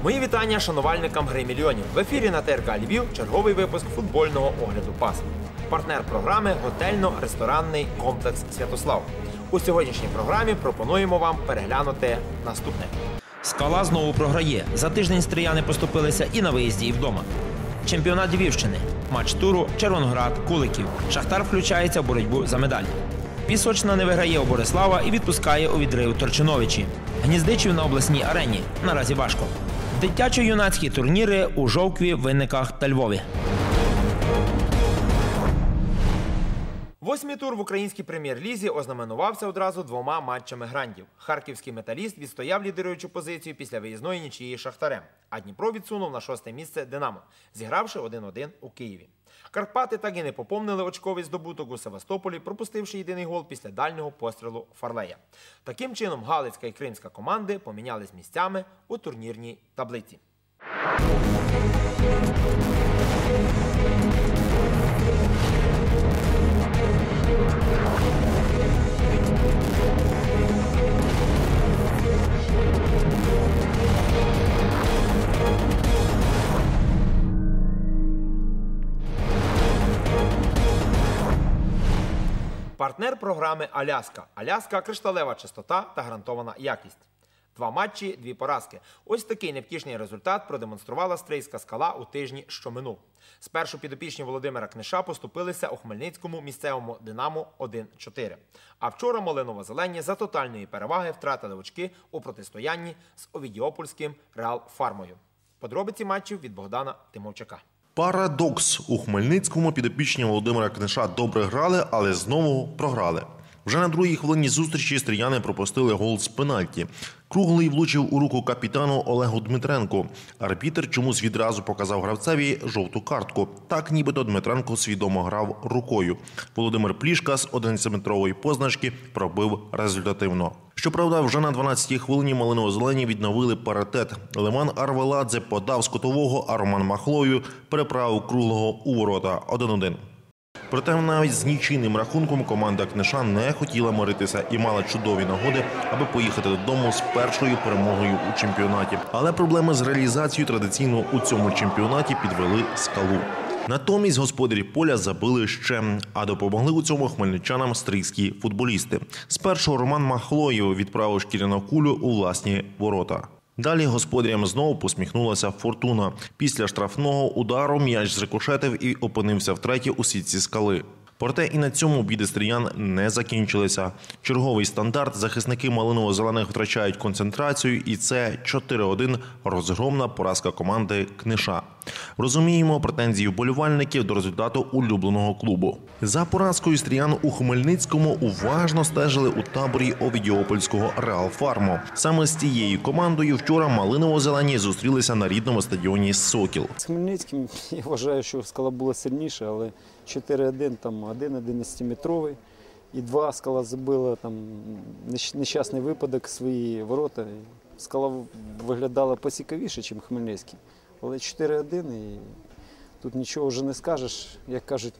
Мої вітання шанувальникам «Гри мільйонів». В ефірі на ТРК Львів черговий випуск футбольного огляду пас. Партнер програми – готельно-ресторанний комплекс «Святослав». У сьогоднішній програмі пропонуємо вам переглянути наступне. Скала знову програє. За тиждень стрияни поступилися і на виїзді, і вдома. Чемпіонат Львівщини. Матч туру Червоноград-Куликів. Шахтар включається в боротьбу за медаль. Пісочна не виграє у Борислава і відпускає у відрив Торчиновичі. Гніздичів на обласній арені. Наразі важко. Дитячо-юнацькі турніри у Жовкві, Винниках та Львові. Восьмий тур в українській прем'єр-лізі ознаменувався одразу двома матчами грандів. Харківський «Металіст» відстояв лідируючу позицію після виїзної нічиї з Шахтарем, а Дніпро відсунув на 6-те місце «Динамо», зігравши 1-1 у Києві. Карпати так і не поповнили очковий здобуток у Севастополі, пропустивши єдиний гол після дальнього пострілу Фарлея. Таким чином, галицька і кримська команди помінялись місцями у турнірній таблиці. Партнер програми «Аляска». «Аляска» – кришталева чистота та гарантована якість. 2 матчі, 2 поразки. Ось такий невтішний результат продемонструвала стрийська «Скала» у тижні, що минув. Спершу підопічні Володимира Книша поступилися у Хмельницькому місцевому «Динамо» 1-4. А вчора малиново-зелені за тотальної переваги втратили очки у протистоянні з овідіопольським «Реал Фармою». Подробиці матчів від Богдана Тимовчака. Парадокс. У Хмельницькому підопічні Володимира Книша добре грали, але знову програли. Вже на другій хвилині зустрічі стріяни пропустили гол з пенальті. Круглий влучив у руку капітану Олегу Дмитренку. Арбітр чомусь відразу показав гравцеві жовту картку. Так нібито Дмитренко свідомо грав рукою. Володимир Плішка з 11-метрової позначки пробив результативно. Щоправда, вже на 12-й хвилині малиново-зелені відновили паритет. Леван Арвеладзе подав з кутового, а Роман Махлою переправив круглого у ворота 1-1. Проте навіть з нічийним рахунком команда Книша не хотіла миритися і мала чудові нагоди, аби поїхати додому з першою перемогою у чемпіонаті. Але проблеми з реалізацією традиційно у цьому чемпіонаті підвели «Скалу». Натомість господарі поля забили ще, а допомогли у цьому хмельничанам стрийські футболісти. Спершу Роман Махлоєв відправив шкіряну кулю у власні ворота. Далі господарям знову посміхнулася «Фортуна». Після штрафного удару м'яч зрикошетив і опинився втретє у сітці «Скали». Проте і на цьому біди стріян не закінчилися. Черговий стандарт, захисники малиново-зелених втрачають концентрацію, і це 4-1 розгромна поразка команди Книша. Розуміємо претензії вболівальників до результату улюбленого клубу. За поразкою стріян у Хмельницькому уважно стежили у таборі овідіопольського «Реал Фармо». Саме з цією командою вчора малиново-зелені зустрілися на рідному стадіоні «Сокіл». З Хмельницьким я вважаю, що «Скала» була сильніша, але 4-1, там 1 11-метровий, і 2 «Скала» забила, там нещасний випадок, свої ворота. «Скала» виглядала поцікавіше, ніж Хмельницький. Але 4-1, і тут нічого вже не скажеш, як кажуть,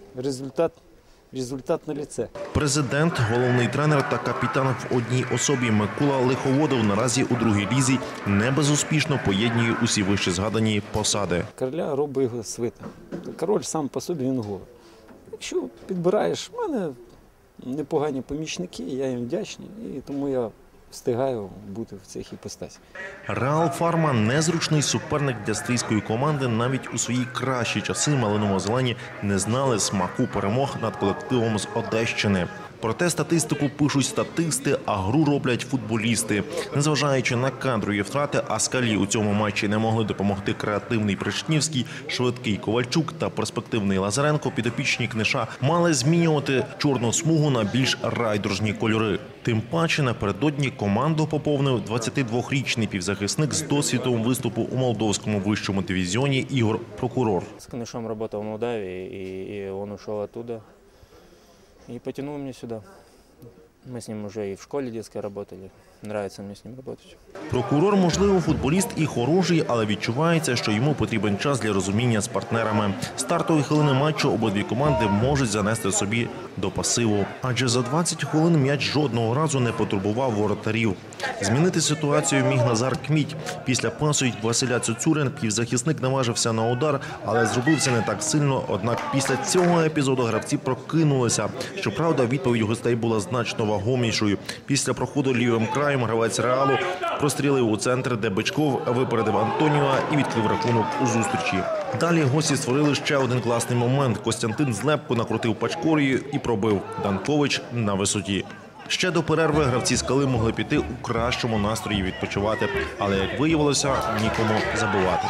результат на ліце. Президент, головний тренер та капітан в одній особі Микола Лиховодов наразі у другій лізі не безуспішно поєднує усі вище згадані посади. Короля робить його свита. Король сам по собі він голий. Якщо підбираєш, в мене непогані помічники, я їм вдячний, і тому я встигаю бути в цих іпостасях. «Реал Фарма» – незручний суперник для стрийської команди. Навіть у свої кращі часи малиново-зелені не знали смаку перемог над колективом з Одещини. Проте статистику пишуть статисти, а гру роблять футболісти. Незважаючи на кадрові втрати, а «Скалі» у цьому матчі не могли допомогти креативний Пришнівський, швидкий Ковальчук та перспективний Лазаренко, підопічні Книша мали змінювати чорну смугу на більш райдужні кольори. Тим паче напередодні команду поповнив 22-річний півзахисник з досвідом виступу у молдовському вищому дивізіоні Ігор Прокурор. З Книшом працював в Молдавії, і він пішов оттуда. И потянул меня сюда. Мы с ним уже и в школе детской работали. Нравится мне с ним работать. Прокурор, можливо, футболіст і хороший, але відчувається, що йому потрібен час для розуміння з партнерами. Стартові хвилини матчу обидві команди можуть занести собі до пасиву. Адже за 20 хвилин м'яч жодного разу не потурбував воротарів. Змінити ситуацію міг Назар Кміть. Після пасу від Василя Цюцюрин півзахисник наважився на удар, але зробив це не так сильно. Однак після цього епізоду гравці прокинулися. Щоправда, відповідь гостей була значно вагомішою. Після проходу лівим краєм гравець Реалу прострілив у центр, де Бичков випередив Антоніва і відкрив рахунок у зустрічі. Далі гості створили ще один класний момент. Костянтин Злепко накрутив Пачкорію і пробив. Данкович на висоті. Ще до перерви гравці «Скали» могли піти у кращому настрої відпочивати. Але, як виявилося, нікому забивати.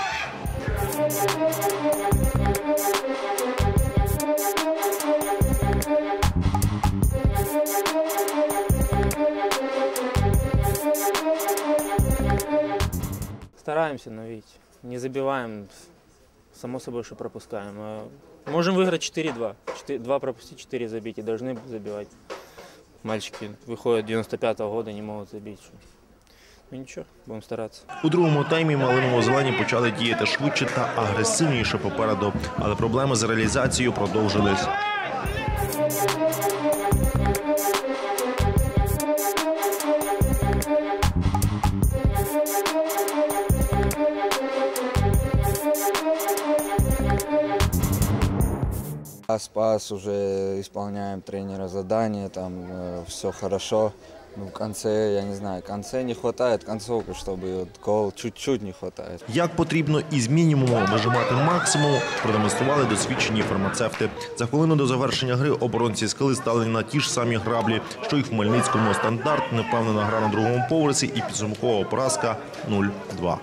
Стараемся, но видите, не забиваем, само собой, что пропускаем. Можем выиграть 4-2. 2 пропустить, 4 забить и должны забивать. Мальчики выходят 95-го года, не могут забить. Ну нічого, будемо старатися. У другому таймі малиново-зелені почали діяти швидше та агресивніше попереду, але проблеми з реалізацією продовжились. Спас, уже исполняем тренера задания, там все хорошо. Ну, в конце, я не знаю, в конце не хватает концовки, чтобы вот гол чуть-чуть не хватает. Як потрібно із мінімуму вижимати максимум, продемонстрували досвідчені фармацевти. За хвилину до завершення гри оборонці «Скали» стали на ті ж самі граблі, що й в Хмельницькому. Стандарт, невпевнена гра на другому поверсі і підсумкова поразка 0-2.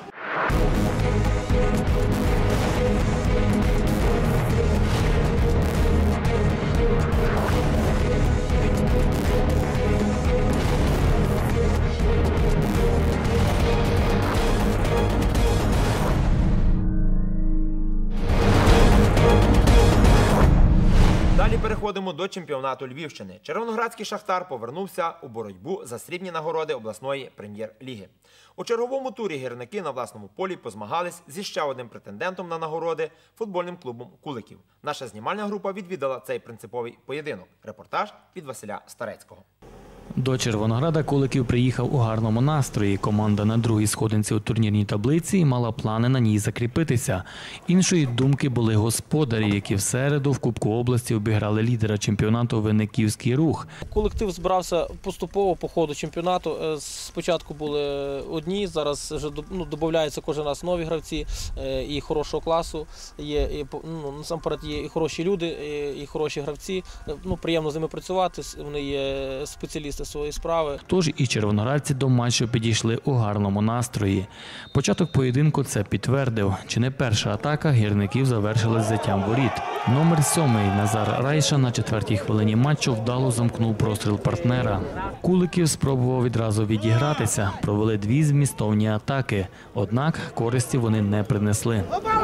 Далі переходимо до чемпіонату Львівщини. Червоноградський «Шахтар» повернувся у боротьбу за срібні нагороди обласної прем'єр-ліги. У черговому турі гірники на власному полі позмагались зі ще одним претендентом на нагороди – футбольним клубом «Куликів». Наша знімальна група відвідала цей принциповий поєдинок. Репортаж від Василя Старецького. До Червонограда Куликів приїхав у гарному настрої. Команда на другій сходинці у турнірній таблиці і мала плани на ній закріпитися. Іншої думки були господарі, які в середу в Кубку області обіграли лідера чемпіонату «Винниківський рух». Колектив збирався поступово по ходу чемпіонату. Спочатку були одні, зараз вже додаються кожен раз нові гравці і хорошого класу. Є, насамперед є і хороші люди, і хороші гравці. Приємно з ними працювати, вони є спеціалісти свої справи. Тож і червоноградці до матчу підійшли у гарному настрої. Початок поєдинку це підтвердив. Чи не перша атака гірників завершилась взяттям воріт. Номер 7 Назар Райша на 4-й хвилині матчу вдало замкнув простріл партнера. Куликів спробував відразу відігратися. Провели 2 змістовні атаки. Однак користі вони не принесли.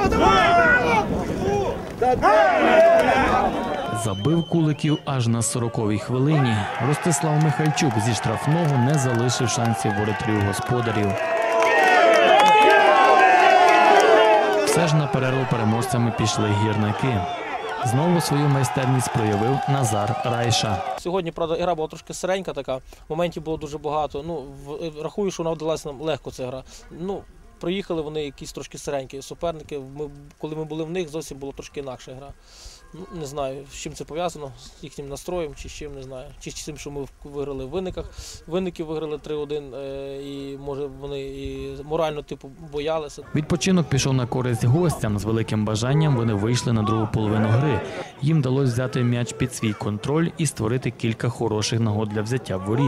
Забив Куликів аж на 40-й хвилині. Ростислав Михальчук зі штрафного не залишив шансів воротарів господарів. Все ж на перерву переможцями пішли гірники. Знову свою майстерність проявив Назар Райша. Сьогодні, правда, гра була трошки сиренька така, моментів було дуже багато. Рахую, що вона вдалася нам легко, ця гра. Приїхали вони якісь трошки сиренькі суперники. Коли ми були в них, зовсім була трошки інакша гра. Не знаю, з чим це пов'язано, з їхнім настроєм, чи з чим, не знаю. Чи з тим, що ми виграли в Винниках. Винники виграли 3-1, і, може, вони і морально, боялися. Відпочинок пішов на користь гостям. З великим бажанням вони вийшли на другу половину гри. Їм вдалося взяти м'яч під свій контроль і створити кілька хороших нагод для взяття воріт.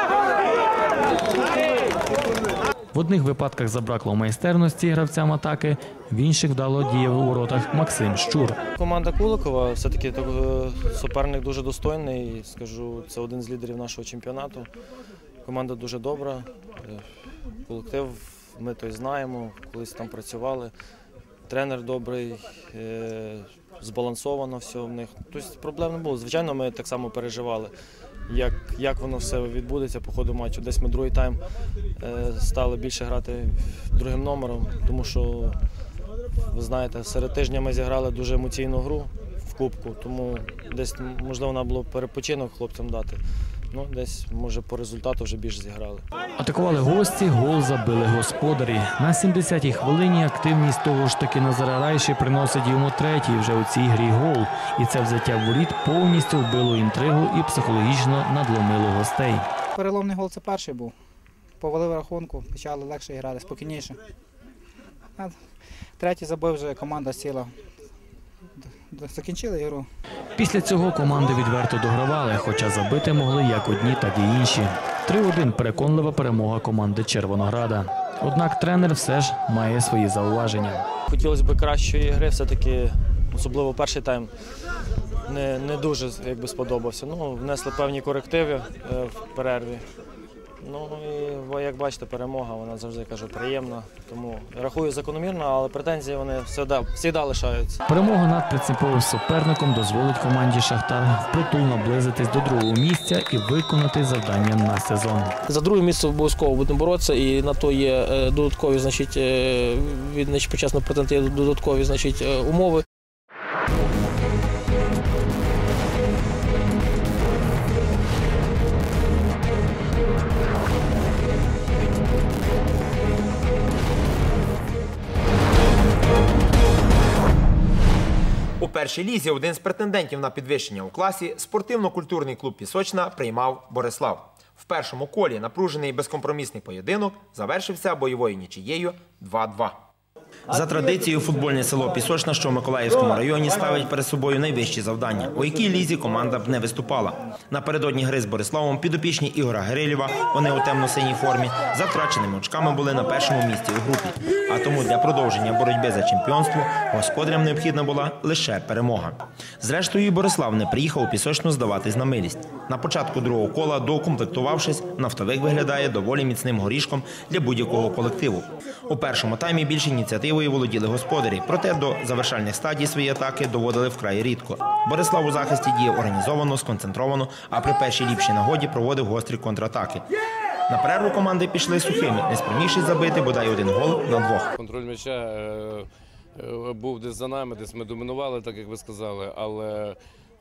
В одних випадках забракло майстерності гравцям атаки, в інших вдало діяв у воротах Максим Щур. Команда Куликова все-таки суперник дуже достойний, скажу, це один з лідерів нашого чемпіонату. Команда дуже добра, колектив ми знаємо, колись там працювали. Тренер добрий, збалансовано все в них. Тобто проблем не було. Звичайно, ми так само переживали. як воно все відбудеться по ходу матчу. Десь ми другий тайм стали більше грати другим номером, тому що, ви знаєте, серед тижня ми зіграли дуже емоційну гру в Кубку, тому десь, можливо, треба було перепочинок хлопцям дати. Ну, десь, може, по результату вже більше зіграли. Атакували гості, гол забили господарі. На 70-й хвилині активність того ж таки Назара Райші приносить йому третій вже у цій грі гол. І це взяття воріт повністю вбило інтригу і психологічно надломило гостей. Переломний гол – це перший був. Повалив рахунку, почали легше грати, спокійніше. А третій забив вже, команда сіла. Закінчили ігру. Після цього команди відверто догравали, хоча забити могли як одні, так і інші. 3-1 – переконлива перемога команди Червонограда. Однак тренер все ж має свої зауваження. Хотілося б кращої гри, все-таки, особливо перший тайм, не дуже сподобався. Ну, внесли певні корективи в перерві. Ну і, як бачите, перемога, вона завжди, кажу, приємна. Тому рахую закономірно, але претензії вони завжди лишаються. Перемога над принциповим суперником дозволить команді «Шахтар» впритул наблизитись до другого місця і виконати завдання на сезон. За друге місце обов'язково будемо боротися, і на то є додаткові, від почесного претендента є додаткові, умови. У першій лізі один з претендентів на підвищення у класі спортивно-культурний клуб «Пісочна» приймав Борислав. В першому колі напружений безкомпромісний поєдинок завершився бойовою нічиєю 2-2. За традицією, футбольне село Пісочна, що в Миколаївському районі, ставить перед собою найвищі завдання, у якій лізі команда б не виступала. Напередодні гри з Бориславом підопічні Ігора Гирилєва, вони у темно-синій формі, за втраченими очками були на першому місці у групі. А тому для продовження боротьби за чемпіонство господарям необхідна була лише перемога. Зрештою, і Борислав не приїхав у Пісочну здаватись на милість. На початку другого кола, доукомплектувавшись, нафтовик виглядає доволі міцним горішком для будь-якого колективу. У першому таймі більше ініціативою володіли господарі, проте до завершальних стадій свої атаки доводили вкрай рідко. Борислав у захисті діяв організовано, сконцентровано, а при першій ліпшій нагоді проводив гострі контратаки. На перерву команди пішли сухими, не спромігшись забити бодай один гол на двох. Контроль м'яча був десь за нами, десь ми домінували, так як ви сказали, але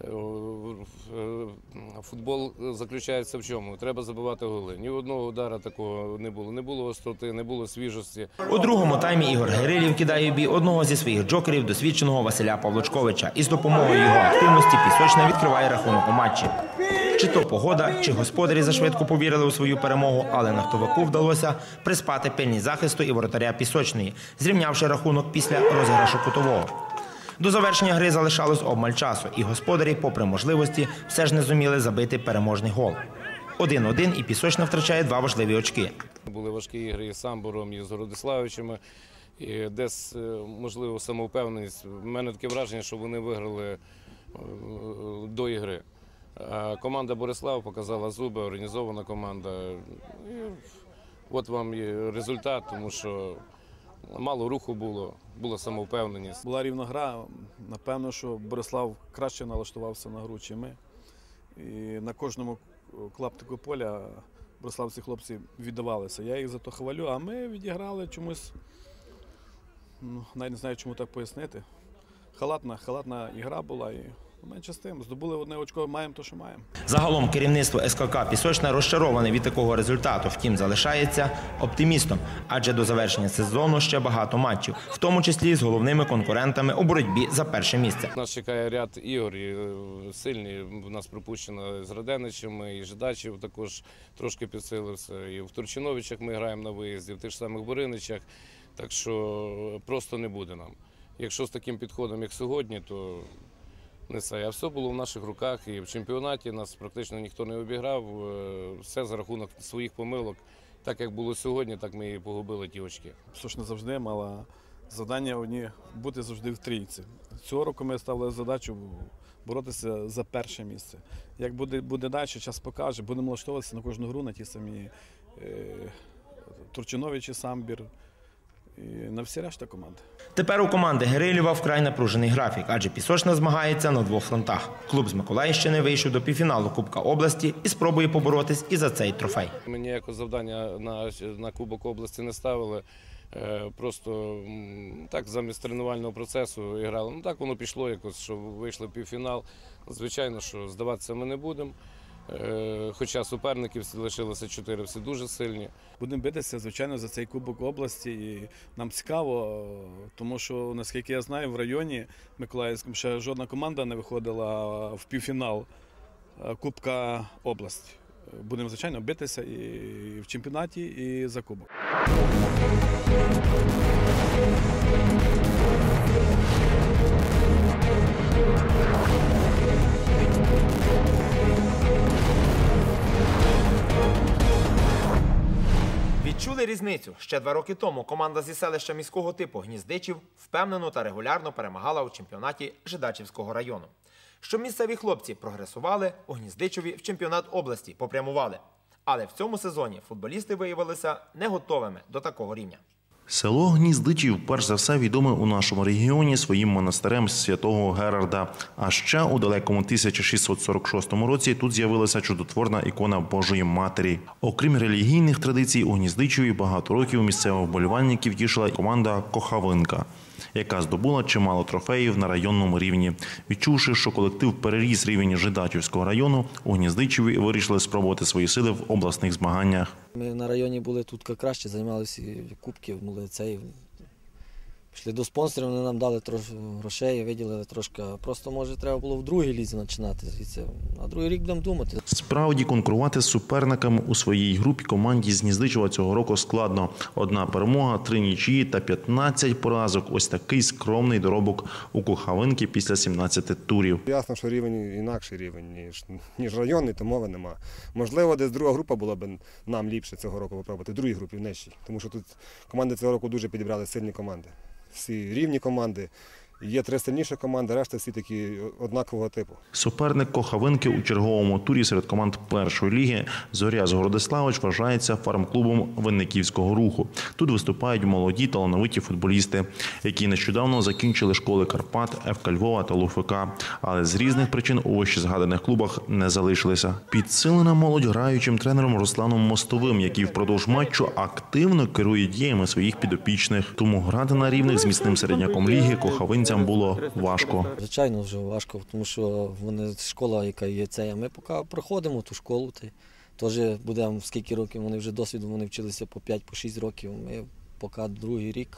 футбол заключається в чому? Треба забивати голи. Ні одного удара такого не було. Не було остроти, не було свіжості. У другому таймі Ігор Гирилєв кидає в бій одного зі своїх джокерів, досвідченого Василя Павлочковича. І з допомогою його активності Пісочна відкриває рахунок у матчі. Чи то погода, чи господарі зашвидко повірили у свою перемогу, але нафтовику вдалося приспати пильність захисту і воротаря Пісочної, зрівнявши рахунок після розіграшу кутового. До завершення гри залишалось обмаль часу, і господарі, попри можливості, все ж не зуміли забити переможний гол. 1-1, і Пісочна втрачає 2 важливі очки. Були важкі ігри і з Самбором, і з Городиславичами, і десь, можливо, самовпевненість. У мене таке враження, що вони виграли до ігри. Команда Борислав показала зуби, організована команда. І от вам і результат, тому що мало руху було, була самовпевненість. Була рівна гра. Напевно, що Борислав краще налаштувався на гру, ніж ми. І на кожному клаптику поля бориславці хлопці віддавалися. Я їх за то хвалю, а ми відіграли чомусь, навіть не знаю, чому так пояснити. Халатна ігра була. І менше з тим, здобули одне очко, маємо то, що маємо. Загалом керівництво СКК «Пісочна» розчароване від такого результату, втім залишається оптимістом, адже до завершення сезону ще багато матчів, в тому числі з головними конкурентами у боротьбі за перше місце. Нас чекає ряд ігор сильні, у нас пропущено з Раденичами, і Жидачів також трошки підсилився, і в Турчиновичах ми граємо на виїзді, в тих ж самих Бориничах, так що просто не буде нам. Якщо з таким підходом, як сьогодні, то не це. А все було в наших руках, і в чемпіонаті нас практично ніхто не обіграв. Все за рахунок своїх помилок. Так як було сьогодні, так ми і погубили ті очки. Пісочна завжди мала завдання бути завжди в трійці. Цього року ми ставили задачу боротися за перше місце. Як буде далі, час покаже. Будемо влаштовуватися на кожну гру, на ті самі Турчиновичі, Самбір, і на всі решта команди. Тепер у команди Гирилєва вкрай напружений графік, адже Пісочна змагається на двох фронтах. Клуб з Миколаївщини вийшов до півфіналу Кубка області і спробує поборотись і за цей трофей. Ми ніякого завдання на Кубок області не ставили. Просто так замість тренувального процесу грали. Ну так воно пішло якось, що вийшли в півфінал. Звичайно, що здаватися ми не будемо. Хоча суперників лишилося 4, всі дуже сильні. Будемо битися, звичайно, за цей Кубок області. І нам цікаво, тому що, наскільки я знаю, в районі Миколаївському ще жодна команда не виходила в півфінал Кубка області. Будемо, звичайно, битися і в чемпіонаті, і за Кубок. Відчули різницю? Ще 2 роки тому команда зі селища міського типу Гніздичів впевнено та регулярно перемагала у чемпіонаті Жидачівського району. Щоб місцеві хлопці прогресували, у Гніздичеві в чемпіонат області попрямували. Але в цьому сезоні футболісти виявилися не готовими до такого рівня. Село Гніздичів, перш за все, відоме у нашому регіоні своїм монастирем святого Герарда. А ще у далекому 1646 році тут з'явилася чудотворна ікона Божої Матері. Окрім релігійних традицій, у Гніздичеві багато років місцевих вболівальників тішила команда «Кохавинка», яка здобула чимало трофеїв на районному рівні. Відчувши, що колектив переріс рівень Жидачівського району, у Гніздичеві вирішили спробувати свої сили в обласних змаганнях. Ми на районі були тут краще, займалися кубки, пішли до спонсорів, вони нам дали трошки грошей, виділили трошки. Просто, може, треба було в другій лізі починати. А другий рік будемо думати. Справді, конкурувати з суперниками у своїй групі команді з Гніздичева цього року складно. 1 перемога, 3 нічиї та 15 поразок. Ось такий скромний доробок у Кохавинки після 17 турів. Ясно, що рівень інакший рівень, ніж районний, то мови нема. Можливо, десь друга група була б нам ліпше цього року попробувати, в другій групі, в нижчій. Тому що тут команди цього року дуже підібрали сильні команди. Всі рівні команди. Є 3 сильніші команди, решта всі такі однакового типу. Суперник Кохавинки у черговому турі серед команд першої ліги «Зоря» з Городиславич вважається фарм-клубом Винниківського Руху. Тут виступають молоді талановиті футболісти, які нещодавно закінчили школи Карпат, ФК Львова та ЛУФК, але з різних причин у вищезгаданих клубах не залишилися. Підсилена молодь граючим тренером Русланом Мостовим, який впродовж матчу активно керує діями своїх підопічних. Тому грати на рівних з міцним середняком ліги кохавинцям було важко. Звичайно, вже важко, тому що вони школа, яка є це, а ми поки проходимо ту школу, теж будемо скільки років, вони вже досвіду, вони вчилися по 5-6 років, ми поки другий рік.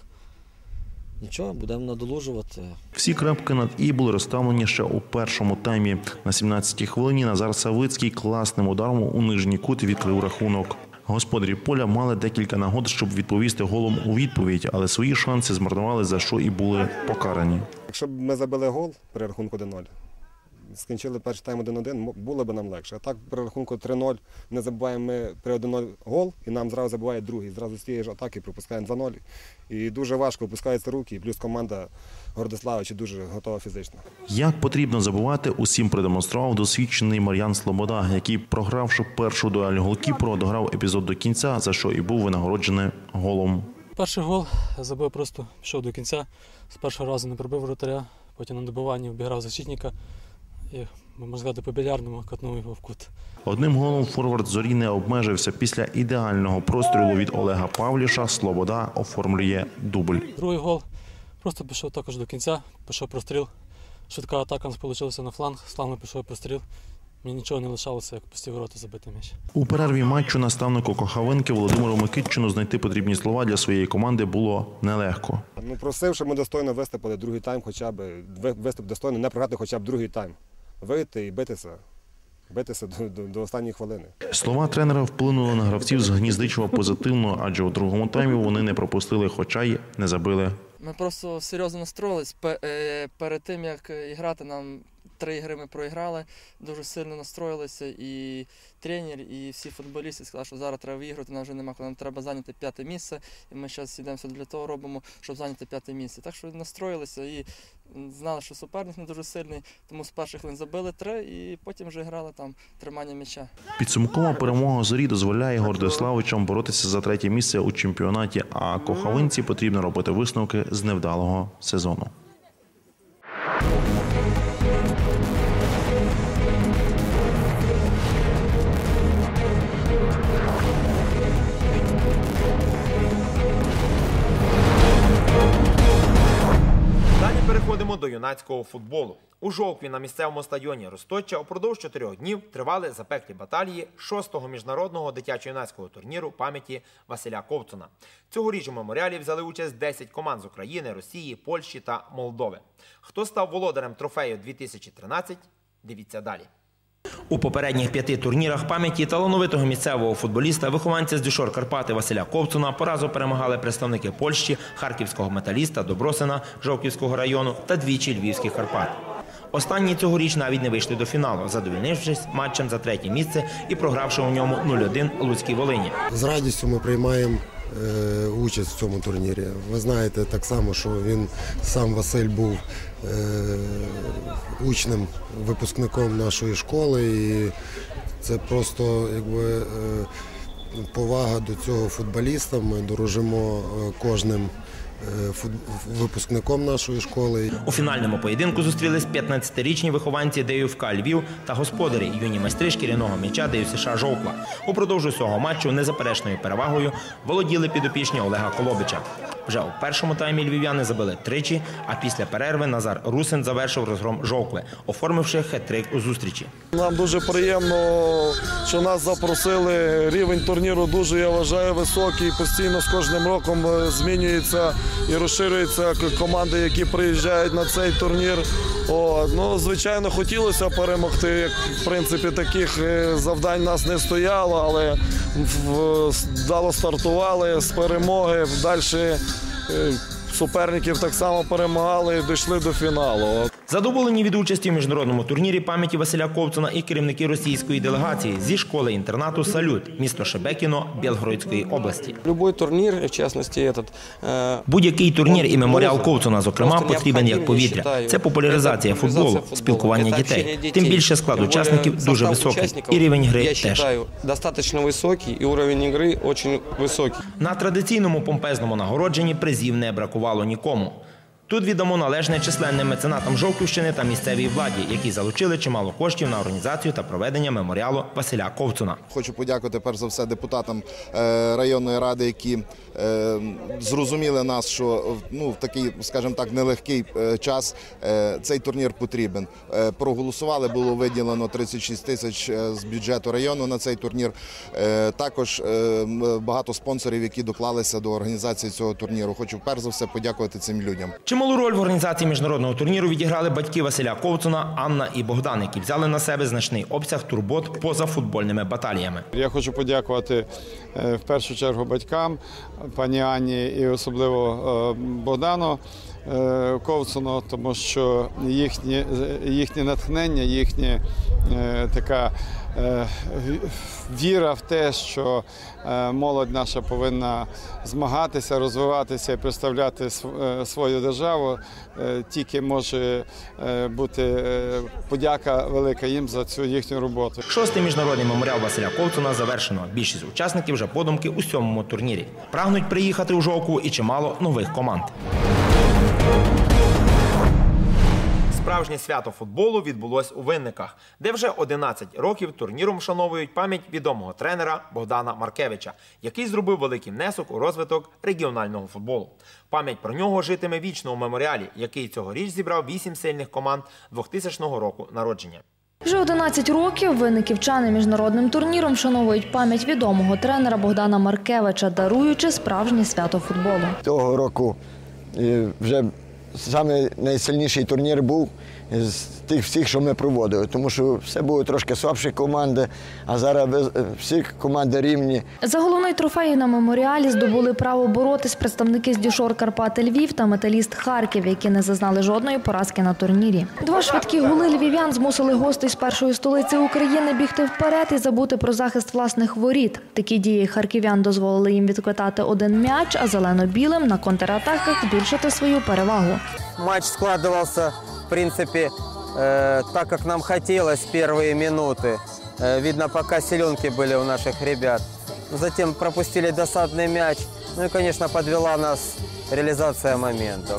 Нічого, будемо надолужувати. Всі крапки над «і» були розставлені ще у першому таймі. На 17-й хвилині Назар Савицький класним ударом у нижній кут відкрив рахунок. Господарі поля мали декілька нагод, щоб відповісти голом у відповідь, але свої шанси змарнували, за що і були покарані. Якщо б ми забили гол при рахунку 1-0, скінчили перший тайм 1-1, було б нам легше. А так при рахунку 3-0 не забуваємо ми при 1-0 гол, і нам зразу забуває другий. Зразу з тієї ж атаки пропускаємо 2-0. І дуже важко опускаються руки, і плюс команда Городиславича дуже готова фізично. Як потрібно забувати, усім продемонстрував досвідчений Мар'ян Слобода, який, програвши першу дуель голкіпера, дограв епізод до кінця, за що і був винагороджений голом. Перший гол забив, просто пішов до кінця. З першого разу не пробив воротаря, потім на добиванні обіграв защитника і, можна сказати, по-більярдному катнув його в кут. Одним голом форвард «Зорі» не обмежився. Після ідеального прострілу від Олега Павліша Слобода оформлює дубль. Другий гол просто пішов також до кінця, пішов простріл. Швидка атака у нас вийшла на фланг, славно пішов простріл. Мені нічого не лишалося, як пусті ворота забити м'яч. У перерві матчу наставнику Кохавинки Володимиру Микитчину знайти потрібні слова для своєї команди було нелегко. Просив, щоб ми достойно виступили другий тайм, хоча б виступ достойно, не програти хоча б другий тайм. Вийти і битися до останньої хвилини. Слова тренера вплинули на гравців з Гніздичева позитивно, адже у другому таймі вони не пропустили, хоча й не забили. Ми просто серйозно настроїлись. Перед тим, як грати, нам 3 ігри ми проіграли, дуже сильно настроїлися, і тренер, і всі футболісти сказали, що зараз треба виграти, нам вже немає, нам треба зайняти 5-те місце, і ми зараз йдемо для того робимо, щоб зайняти 5-те місце. Так що настроїлися і знали, що суперник не дуже сильний, тому з перших хвилин забили 3 і потім вже грали там тримання м'яча. Підсумкова перемога «Зорі» дозволяє Гордославичам боротися за 3-те місце у чемпіонаті, а кохавинці потрібно робити висновки з невдалого сезону. Переходимо до юнацького футболу. У Жовкві на місцевому стадіоні Росточчя упродовж 4 днів тривали запеклі баталії 6-го міжнародного дитячо-юнацького турніру пам'яті Василя Ковцуна. Цьогоріч у меморіалі взяли участь 10 команд з України, Росії, Польщі та Молдови. Хто став володарем трофею 2013? Дивіться далі. У попередніх 5 турнірах пам'яті талановитого місцевого футболіста, вихованця з Дюшор Карпати Василя Ковцуна, поразу перемагали представники Польщі, харківського металіста, Добросина, Жовківського району та двічі львівських Карпат. Останні цьогоріч навіть не вийшли до фіналу, задовільнившись матчем за 3-те місце і програвши у ньому 0-1 Луцькій Волині. З радістю ми приймаємо участь в цьому турнірі. Ви знаєте так само, що він сам Василь був учнем, випускником нашої школи, і це просто якби повага до цього футболіста. Ми дорожимо кожним випускником нашої школи. У фінальному поєдинку зустрілись 15-річні вихованці ДЮФК Львів та господарі, юні майстри шкіряного м'яча ДЮСШ Жовква. Упродовж усього матчу незаперечною перевагою володіли підопічні Олега Колобича. Вже у першому таймі львів'яни забили 3, а після перерви Назар Русин завершив розгром Жовкви, оформивши хет-трик у зустрічі. Нам дуже приємно, що нас запросили. Рівень турніру дуже, я вважаю, високий. Постійно з кожним роком змінюється і розширюються команди, які приїжджають на цей турнір. Звичайно, хотілося перемогти. В принципі, таких завдань нас не стояло, але вдало стартували з перемоги. Далі суперників так само перемагали і дійшли до фіналу. Задоволені від участі в міжнародному турнірі пам'яті Василя Ковцуна і керівники російської делегації зі школи-інтернату «Салют», місто Шебекіно, Білгородської області. Будь-який турнір і меморіал Ковцуна, зокрема, потрібен як повітря. Це популяризація футболу, спілкування дітей. Тим більше склад учасників дуже високий. І рівень гри теж. Достатньо високий, і рівень гри дуже високий. На традиційному помпезному нагородженні призів не бракувало нікому. Тут віддамо належне численним меценатам Жовківщини та місцевій владі, які залучили чимало коштів на організацію та проведення меморіалу Василя Ковцуна. Хочу подякувати перш за все депутатам районної ради, які зрозуміли нас, що в такий, скажімо так, нелегкий час цей турнір потрібен. Проголосували, було виділено 36 тисяч з бюджету району на цей турнір. Також багато спонсорів, які доклалися до організації цього турніру. Хочу перш за все подякувати цим людям. Чималу роль в організації міжнародного турніру відіграли батьки Василя Ковцуна, Анна і Богдан, які взяли на себе значний обсяг турбот поза футбольними баталіями. Я хочу подякувати в першу чергу батькам, пані Анні і особливо Богдану Ковцуну, тому що їхнє натхнення, їхня така віра в те, що молодь наша повинна змагатися, розвиватися і представляти свою державу, тільки може бути подяка велика їм за цю їхню роботу. 6-й міжнародний меморіал Василя Ковцуна завершено. Більшість учасників вже подумки у 7-му турнірі. Прагнуть приїхати у Жовкву і чимало нових команд. Справжнє свято футболу відбулось у Винниках, де вже 11 років турніром вшановують пам'ять відомого тренера Богдана Маркевича, який зробив великий внесок у розвиток регіонального футболу. Пам'ять про нього житиме вічно у меморіалі, який цьогоріч зібрав 8 сильних команд 2000 року народження. Вже 11 років винниківчани міжнародним турніром вшановують пам'ять відомого тренера Богдана Маркевича, даруючи справжнє свято футболу. Того року вже найсильніший турнір був, з тих всіх, що ми проводили. Тому що все були трошки слабші команди, а зараз всі команди рівні. За головний трофей на меморіалі здобули право боротись представники з Дюшор Карпати Львів та Металіст Харків, які не зазнали жодної поразки на турнірі. Два швидкі голи львів'ян змусили гостей з першої столиці України бігти вперед і забути про захист власних воріт. Такі дії харків'ян дозволили їм відквитати один м'яч, а зелено-білим на контратаках збільшити свою перевагу. Матч складывался, в принципе, так, как нам хотелось первые минуты. Видно, пока силенки были у наших ребят. Затем пропустили досадный мяч. Ну и, конечно, подвела нас реализация моментов.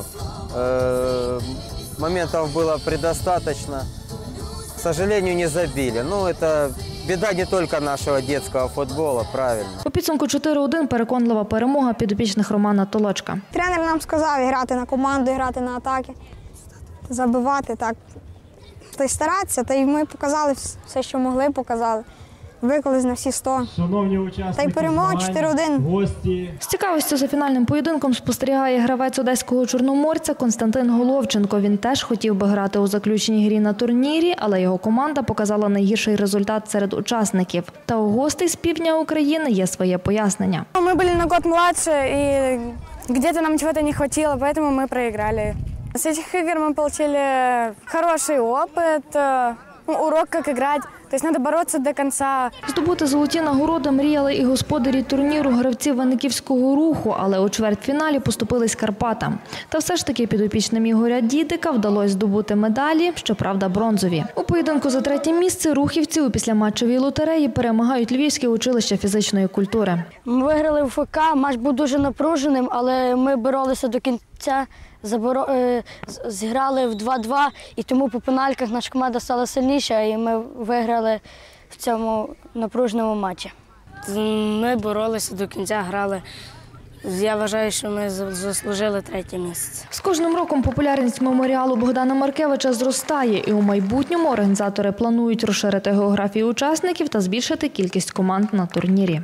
Моментов было предостаточно. К сожалению, не забили. Ну, это біда не тільки нашого дитячого футболу, правильно. У підсумку 4-1 переконлива перемога підопічних Романа Толочка. Тренер нам сказав грати на команду, грати на атаки, забивати, так. Та й старатися, та й ми показали все, що могли, показали. Виклались на всі 100. Шановні учасники, та й перемога 4-1. Гості. З цікавістю за фінальним поєдинком спостерігає гравець одеського Чорноморця Константин Головченко. Він теж хотів би грати у заключній грі на турнірі, але його команда показала найгірший результат серед учасників. Та у гостей з півдня України є своє пояснення. Ми були на год молодше і где-то нам чего-то не хватило, поэтому мы проиграли. С этих игр мы получили хороший опыт, урок, как играть. Тобто треба боротися до кінця. Здобути золоті нагороди мріяли і господарі турніру гравці Винниківського Руху, але у чвертьфіналі поступились Карпатам. Та все ж таки підопічним Ігоря Дідика вдалося здобути медалі, щоправда бронзові. У поєдинку за третє місце рухівці у післяматчевій лотереї перемагають Львівське училище фізичної культури. Ми виграли у ФК, матч був дуже напруженим, але ми боролися до кінця. Зіграли в 2-2, і тому по пенальках наша команда стала сильніша, і ми виграли в цьому напруженому матчі. Ми боролися до кінця, грали. Я вважаю, що ми заслужили третє місце. З кожним роком популярність меморіалу Богдана Маркевича зростає, і у майбутньому організатори планують розширити географію учасників та збільшити кількість команд на турнірі.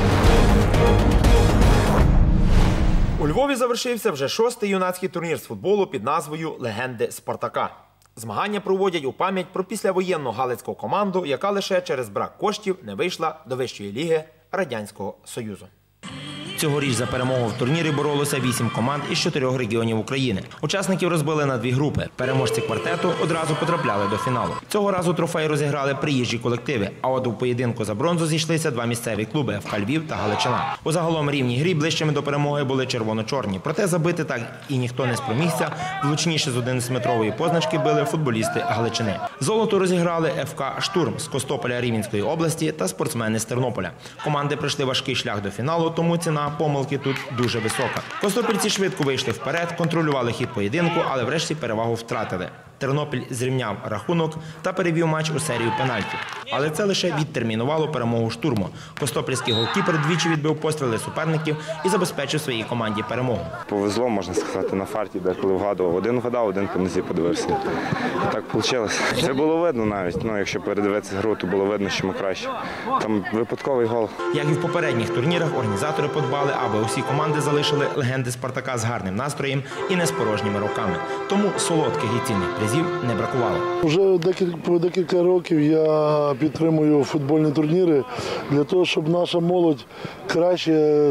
У Львові завершився вже 6-й юнацький турнір з футболу під назвою «Легенди Спартака». Змагання проводять у пам'ять про післявоєнну галицьку команду, яка лише через брак коштів не вийшла до вищої ліги Радянського Союзу. Цьогоріч за перемогу в турнірі боролося 8 команд із 4 регіонів України. Учасників розбили на 2 групи. Переможці квартету одразу потрапляли до фіналу. Цього разу трофей розіграли приїжджі колективи, а от у поєдинку за бронзу зійшлися 2 місцеві клуби – ФК Львів та Галичина. У загалом рівній грі ближчими до перемоги були червоно-чорні. Проте забити так і ніхто не спромігся. Влучніше з 11-метрової позначки били футболісти Галичини. Золото розіграли ФК «Штурм» з Костополя Рівненської області та спортсмени з Тернополя. Команди пройшли важкий шлях до фіналу, тому ціна помилки тут дуже висока. Костопільці швидко вийшли вперед, контролювали хід поєдинку, але врешті перевагу втратили. Тернопіль зрівняв рахунок та перевів матч у серію пенальтів. Але це лише відтермінувало перемогу «Штурму». Костопільський голкіпер двічі відбив постріли суперників і забезпечив своїй команді перемогу. Повезло, можна сказати, на фарті, деколи вгадував. Один вгадав, один по нозі подивився. І так вийшло. Це було видно навіть. Якщо передивитися гру, то було видно, що ми краще. Там випадковий гол. Як і в попередніх турнірах, організатори подбали, аби усі команди залишили легенди Спартака з гарним настроєм і не з порожніми руками. Тому солодких і цінних призів не бракувало. Вже декілька років я підтримую футбольні турніри для того, щоб наша молодь краще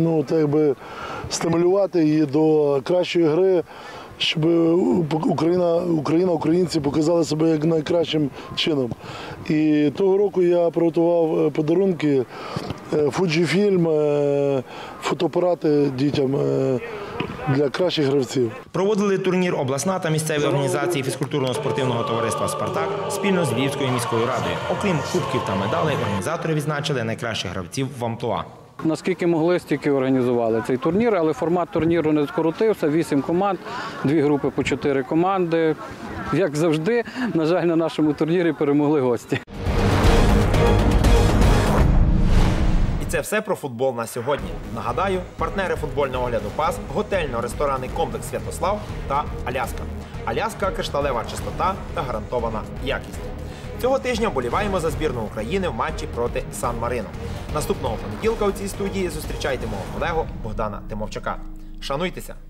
стимулювати її до кращої гри, щоб українці показали себе як найкращим чином. І того року я приготував подарунки, Fujifilm, фотоапарати дітям для кращих гравців. Проводили турнір обласна та місцеві організації фізкультурно-спортивного товариства «Спартак» спільно з Львівською міською радою. Окрім кубків та медалей, організатори відзначили найкращих гравців в амплуа. Наскільки могли, стільки організували цей турнір, але формат турніру не скоротився. 8 команд, 2 групи по 4 команди. Як завжди, на жаль, на нашому турнірі перемогли гості. І це все про футбол на сьогодні. Нагадаю, партнери футбольного огляду «Пас» – готельно-ресторанний комплекс «Святослав» та «Аляска». «Аляска» – кришталева чистота та гарантована якість. Цього тижня вболіваємо за збірну України в матчі проти Сан-Марино. Наступного понеділка у цій студії зустрічайте мого колегу Богдана Тимовчака. Шануйтеся!